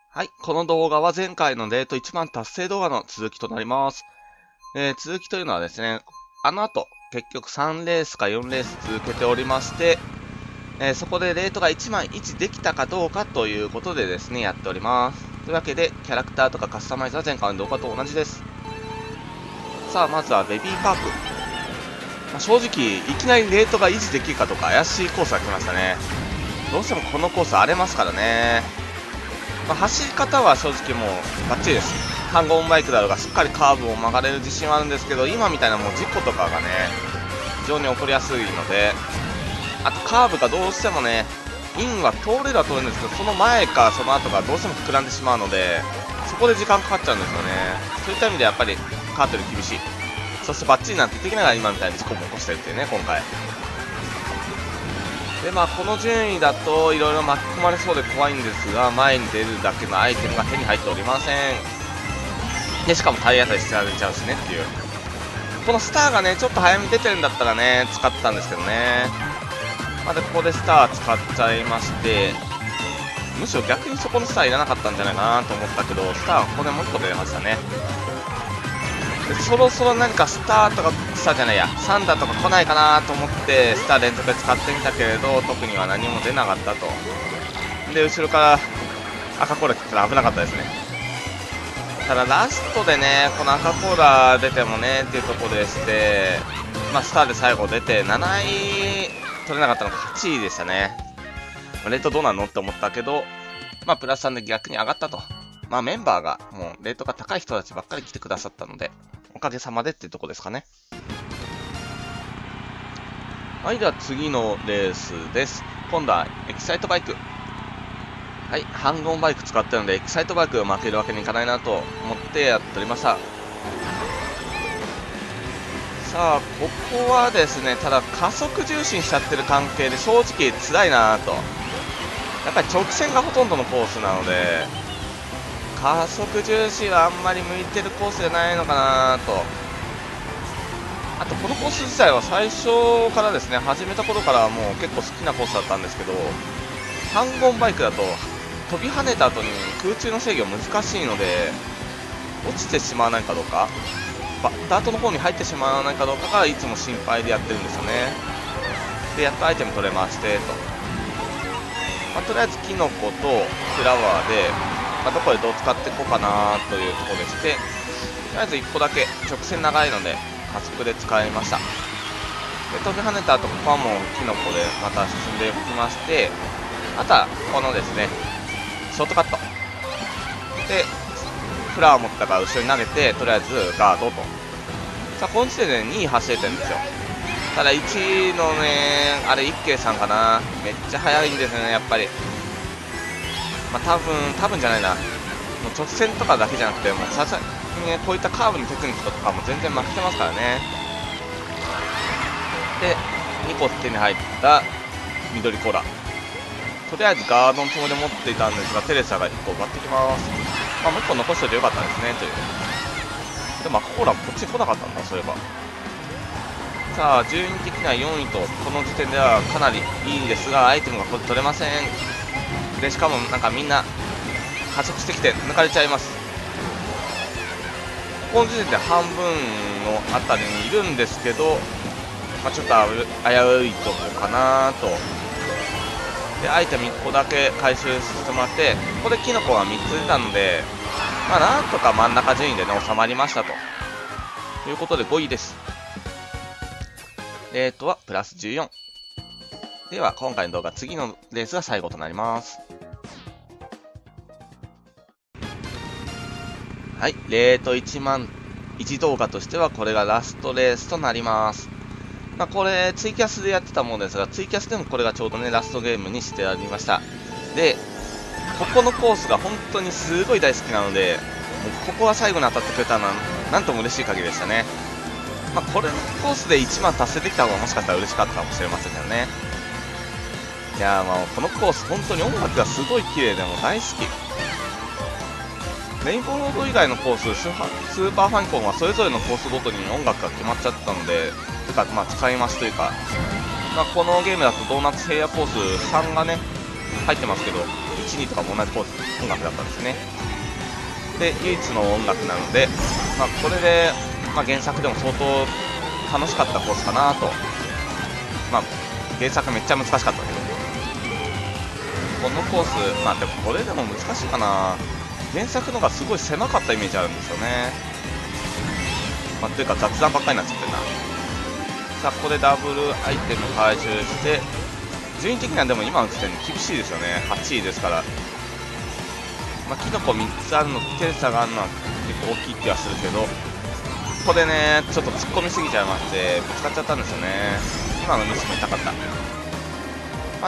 はい、この動画は前回のレート1万達成動画の続きとなります。続きというのはですね、あの後、結局3レースか4レース続けておりまして、そこでレートが1万1できたかどうかということでですね、やっております。というわけで、キャラクターとかカスタマイズは前回の動画と同じです。さあ、まずはベビーパーク。正直、いきなりレートが維持できるかどうか怪しいコースが来ましたね。どうしてもこのコース荒れますからね。走り方は正直もうバッチリです。ハンゴンバイクだろうがしっかりカーブを曲がれる自信はあるんですけど、今みたいなもう事故とかがね、非常に起こりやすいので、あとカーブがどうしてもね、インは通れるは通るんですけど、その前かその後がどうしても膨らんでしまうので、そこで時間かかっちゃうんですよね。そういった意味でやっぱりカートより厳しい。そしてバッチリなんてできながら今みたいに事故も起こしてるっていうね、今回。でこの順位だといろいろ巻き込まれそうで怖いんですが、前に出るだけのアイテムが手に入っておりません。でしかも体当たりしてられちゃうしねっていう。このスターがねちょっと早めに出てるんだったらね使ったんですけどね。でここでスター使っちゃいまして、むしろ逆にそこのスターいらなかったんじゃないかなと思ったけど、スターはここでもう1個出ましたね。でそろそろ何かスターとかスターじゃないやサンダーとか来ないかなと思ってスター連続で使ってみたけれど、特には何も出なかったと。で後ろから赤コーラ来たら危なかったですね。ただラストでねこの赤コーラ出てもねっていうところでして、スターで最後出て7位取れなかったのが8位でしたね。レートどうなのって思ったけど、プラス3で逆に上がったと。メンバーがもうレートが高い人たちばっかり来てくださったので、おかげさまでっていうとこですかね。はい、では次のレースです。今度はエキサイトバイク。はい、ハンゴンバイク使ってるので、エキサイトバイクを負けるわけにいかないなと思ってやっておりました。さあ、ここはですね、ただ加速重視にしちゃってる関係で正直辛いなと。やっぱり直線がほとんどのコースなので、加速重視はあんまり向いてるコースじゃないのかなと。あとこのコース自体は最初からですね、始めた頃からもう結構好きなコースだったんですけど、ハンゴンバイクだと飛び跳ねた後に空中の制御難しいので、落ちてしまわないかどうか、ダートの方に入ってしまわないかどうかがいつも心配でやってるんですよね。でやっとアイテム取れましてと、とりあえずキノコとフラワーで、どこでどう使っていこうかなというところでして、とりあえず1個だけ直線長いので加速で使いました。で飛び跳ねた後、ここはもうキノコでまた進んでいきまして、あとはこのですねショートカットでフラワー持ったから後ろに投げて、とりあえずガードと。さあこの時点で2位走れてるんですよ。ただ1位のねあれ一慶さんかな、めっちゃ速いんですよねやっぱり。多分じゃないな、もう直線とかだけじゃなくて、もうさすがにねこういったカーブのテクニックとかも全然負けてますからね。で2個手に入った緑コーラ、とりあえずガードのつもりで持っていたんですが、テレサが1個奪ってきます。もう1個残しておいてよかったですねという。でも赤コーラこっちに来なかったんだそういえば。さあ順位的には4位とこの時点ではかなりいいんですが、アイテムがこれ取れません。でしかもみんな加速してきて抜かれちゃいます。この時点で半分のあたりにいるんですけど、ちょっと危ういとこかなと。でアイテム1個だけ回収させてもらって、ここでキノコが3つ出たので、なんとか真ん中順位でね収まりましたということで5位です。レートはプラス14。では今回の動画、次のレースが最後となります。はい、レート1万1動画としてはこれがラストレースとなります。これツイキャスでやってたものですが、ツイキャスでもこれがちょうどねラストゲームにしてありました。でここのコースが本当にすごい大好きなので、もうここは最後に当たってくれたのはなんとも嬉しい限りでしたね。これのコースで1万達成できた方がもしかしたら嬉しかったかもしれませんけどね。いやこのコース本当に音楽がすごい綺麗でも大好き。レインボーロード以外のコース、スーパーファミコンはそれぞれのコースごとに音楽が決まっちゃったので、使い回しというか、このゲームだとドーナツ平野コース3がね入ってますけど、 1、2とかも同じ音楽だったんですよね。で、唯一の音楽なので、これで、原作でも相当楽しかったコースかなと。原作めっちゃ難しかったけど、このコース、でもこれでも難しいかな。原作のがすごい狭かったイメージあるんですよね。というか雑談ばっかりになっちゃってるな。さあ、ここでダブルアイテム回収して、順位的にはでも今の時点で厳しいですよね。8位ですから。キノコ3つあるのとテレサがあるのは結構大きい気がするけど、ここでね、ちょっと突っ込みすぎちゃいまして、ぶつかっちゃったんですよね。今のミスも痛かった。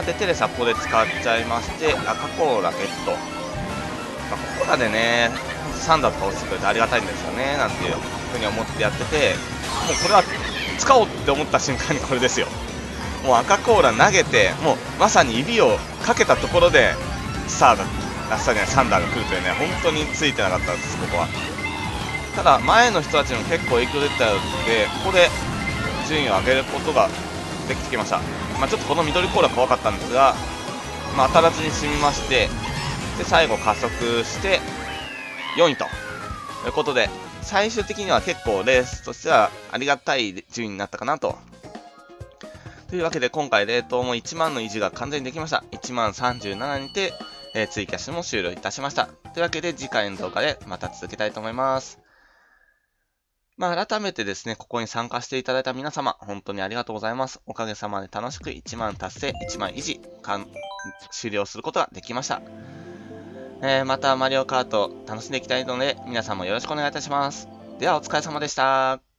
で、テレサここで使っちゃいまして、赤コーラゲット。コーラでね、サンダーとか落ちてくれてありがたいんですよね、なんていうふうに思ってやってて、もうこれは使おうって思った瞬間にこれですよ。もう赤コーラ投げて、もうまさに指をかけたところで、サンダーが来るというね、本当についてなかったんです、ここは。ただ、前の人たちにも結構影響出てたので、ここで順位を上げることができてきました。ちょっとこの緑コーラ怖かったんですが、当たらずに済みまして、で最後加速して4位ということで、最終的には結構レースとしてはありがたい順位になったかなと。というわけで今回冷凍も1万の維持が完全にできました。1万37にて、ツイキャスも終了いたしました。というわけで次回の動画でまた続けたいと思います。改めてですね、ここに参加していただいた皆様、本当にありがとうございます。おかげさまで楽しく1万達成、1万維持、終了することができました。またマリオカート楽しんでいきたいので、皆さんもよろしくお願いいたします。ではお疲れ様でした。